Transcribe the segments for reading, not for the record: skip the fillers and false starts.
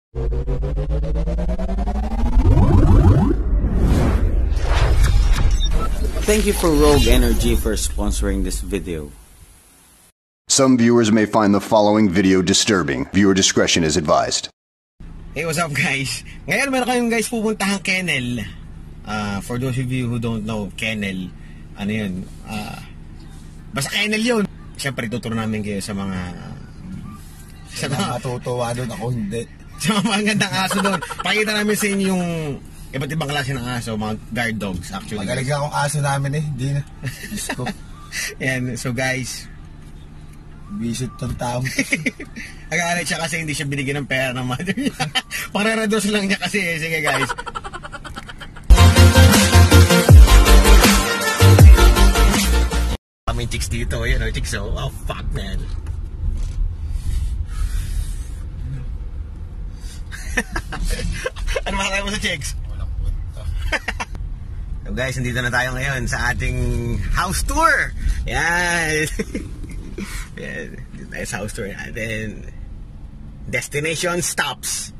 Thank you for Rogue Energy for sponsoring this video. Some viewers may find the following video disturbing. Viewer discretion is advised. Hey, what's up guys? Ngayon meron kayong guys pupuntahang kennel. For those of you who don't know, kennel, ano yun? Basta kennel yun. Siyempre tuturo namin kayo sa mga matutuwa doon, ako hindi. Sa mga magandang aso doon. Pakita namin sa inyo yung iba't ibang klase ng aso, mga guard dogs actually. Magaling akong aso namin eh, di na. Yan, so guys, visit tong tao. nag-aaral siya kasi hindi siya binigyan ng pera ng mother niya. Pangrarados lang niya kasi. Sige guys. May chicks dito, yun o, chicks o. Oh fuck man. Ano makakaya mo sa chicks? Walang punta. So guys, nandito na tayo ngayon sa ating house tour. Yan. Yan. Dito tayo sa house tour natin. Destination stops.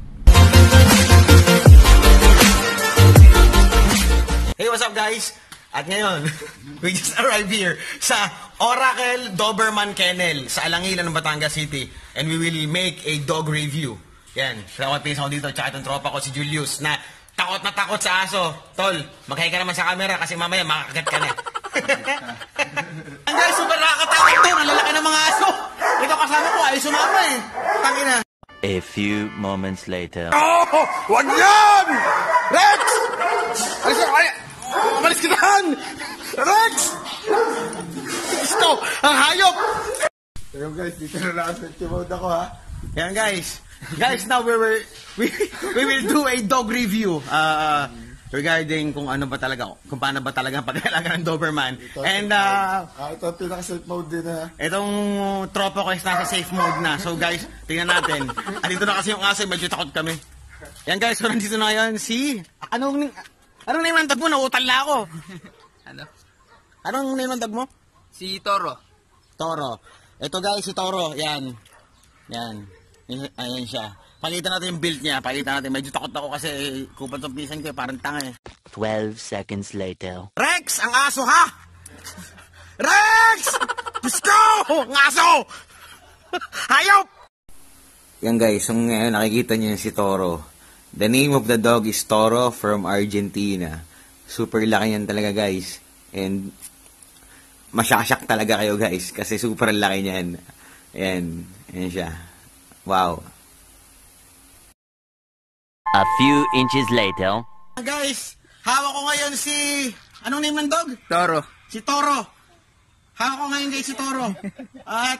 Hey, what's up guys? At ngayon, we just arrived here sa Oracle Doberman Kennel sa Alangilan ng Batangas City. And we will make a dog review. Yan, salamat pinsan ko dito, tsaka itong tropa ko si Julius na takot sa aso. Tol, mag-hi ka naman sa camera kasi mamaya makakagat ka na. Ang guys, super nakakatakot to, nalalaki ng mga aso. Ito kasama ko, ay sumama eh. Tangina. A few moments later. Oh! Wag yan! Rex! Umalis ka dyan! Rex! Gusto, ang hayop! Pero guys, dito na naka-search mode ako ha. Yan guys. Guys, now we will do a dog review regarding kung ano ba talaga, kung paano ba talaga ang pag-aalaga ng Doberman. And ito pinaka-safe mode din ha. Itong tropa ko is nasa safe mode na. So guys, tingnan natin. Andito na kasi yung aso, medyo takot kami. Yan guys, so nandito na ngayon si anong name ng tag mo? Nauutal na ako. Ano? Anong name ng tag mo? Si Toro. Toro. Ito guys, si Toro. Yan. Yan. Ayan siya. Pakita natin yung build niya. Pakita natin. Medyo takot ako kasi kupad ng pisan ko. Parang tanga eh. 12 seconds later. Rex! Ang aso ha! Rex! Let's go! Ang aso! Hayop! Yan guys. So ngayon nakikita niyo si Toro. The name of the dog is Toro from Argentina. Super laki yan talaga guys. And masyasyak talaga kayo guys. Kasi super laki niyan. Ayan. Ayan siya. Wow. A few inches later. Guys, hawak ko ngayon si... Anong name ng dog? Toro. Si Toro. Hawak ko ngayon guys si Toro. At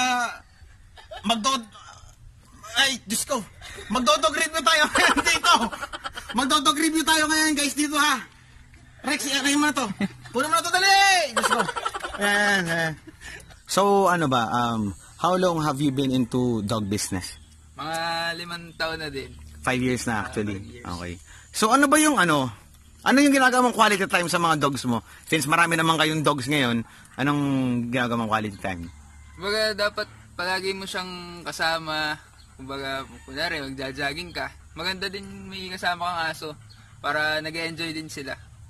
ay, Diyos ko. Magdodog review tayo ngayon dito. Magdodog review tayo ngayon guys dito ha. Rex, i-array mo na to. Puno mo na to, dali! Diyos ko. Ayan. So, ano ba? How long have you been into dog business? Mga 5 taon na din. 5 years na actually. 5 years. Okay. So, ano ba yung ano yung ginagawa mong quality time sa mga dogs mo? Since marami naman kayong dogs ngayon, anong ginagawa mong quality time? Kumbaga, dapat palagi mo siyang kasama. Kumbaga, kunwari, magja-jogging ka. Maganda din may kasama kang aso para nag-enjoy din sila.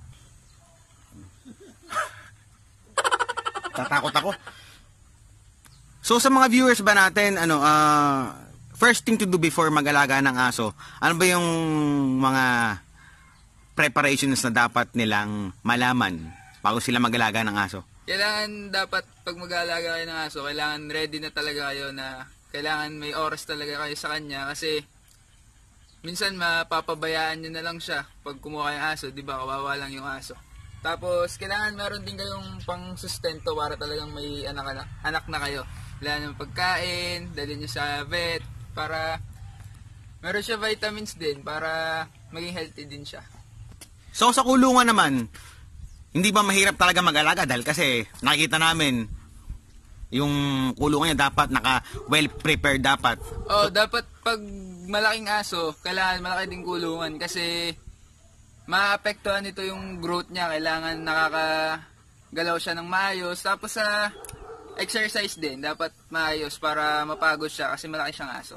Tatakot ako. So, sa mga viewers ba natin, first thing to do before mag-alaga ng aso, ano ba yung mga preparations na dapat nilang malaman bago sila mag-alaga ng aso? Kailangan dapat pag mag-aalaga kayo ng aso, kailangan ready na talaga kayo na kailangan may oras talaga kayo sa kanya kasi minsan mapapabayaan nyo na lang siya pag kumuha yung aso, di ba? Kawawa lang yung aso. Tapos kailangan meron din kayong pang sustento para talagang may anak na kayo. Kailangan ng pagkain, dalhin nyo sa vet para meron siya vitamins din para maging healthy din siya. So sa kulungan naman, hindi ba mahirap talaga mag-alaga? Dahil kasi nakikita namin yung kulungan niya dapat well prepared dapat. Oh, dapat pag malaking aso, kailangan malaki din kulungan kasi maapektuhan nito yung growth niya. Kailangan nakakagalaw siya ng maayos. Tapos sa exercise din, dapat maayos para mapagod siya kasi malaki siyang aso.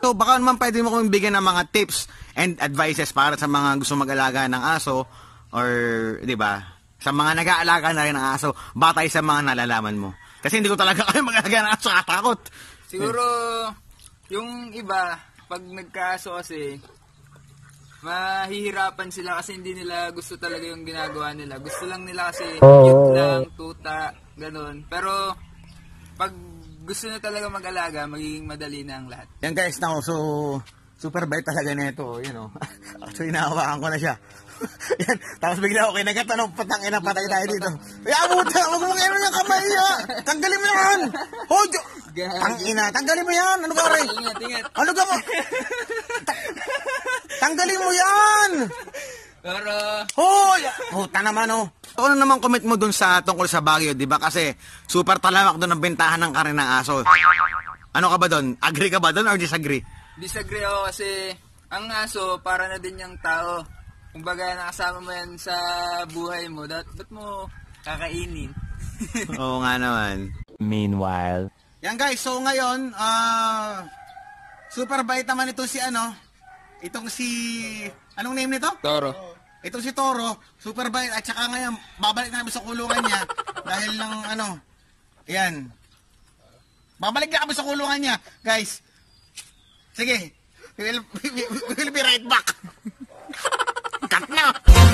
So baka naman pwede mo kong bigyan ng mga tips and advices para sa mga gusto mag-alaga ng aso or 'di ba? Sa mga nag-aalaga na rin ng aso, batay sa mga nalalaman mo. Kasi hindi ko talaga kayo mag-aalaga ng aso, katakot. Siguro, yung iba, pag nagkaaso kasi, mahihirapan sila kasi hindi nila gusto talaga yung ginagawa nila. Gusto lang nila kasi cute lang, tuta, ganun. Pero, pag gusto na talaga mag-alaga, magiging madali na ang lahat. Yan guys, now, so super bait talaga nito, you know. Actually, nahawakan ko na siya. Yan, tapos bigla ako kinagatanong, patangina, patay tayo dito. Kaya buta, huwag mong ano yung kamay niya. Tanggalin mo yan. Hojo. Tangina, tanggalin mo yan. Ano ka rin? Ingat. Ano ka mo? Tanggalin mo yan. Pero, Hoy! Puta naman, oh. Ano naman comment mo dun sa tungkol sa Baguio, di ba? Kasi super talamak dun ang bentahan ng karin ng aso. Ano ka ba dun? Agree ka ba dun or disagree? disagree ako kasi ang aso para na din yung tao. Kumbaga nakasama mo yan sa buhay mo, ba't mo kakainin? Oo nga naman. Meanwhile. Yan guys, so ngayon, super bait naman ito si itong si, anong name nito? Toro. Itong si Toro, super bait, at saka ngayon, babalik namin sa kulungan niya, dahil ng yan. Babalik na kami sa kulungan niya, guys. Sige, we'll be right back. Cut na!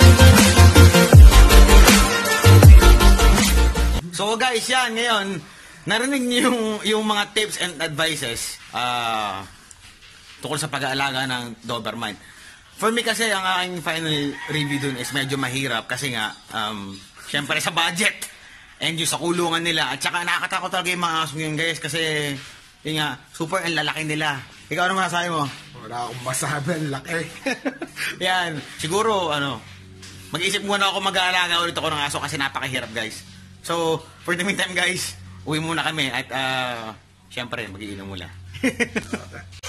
So guys, yan, ngayon, narinig niyo yung mga tips and advices tungkol sa pag-aalaga ng Doberman. For me kasi, ang aking final review dun is medyo mahirap kasi nga, syempre sa budget and yung sa kulungan nila. At saka nakakatakot talaga yung mga asong yun guys kasi yun nga, super ang lalaki nila. Ikaw ano masasabi mo? Wala akong masabi, ang laki. Yan, siguro mag-isip muna ako mag-aalaga ulit ako ng aso kasi napakahirap guys. So, for the meantime guys, uwi muna kami at syempre mag-iinom muna.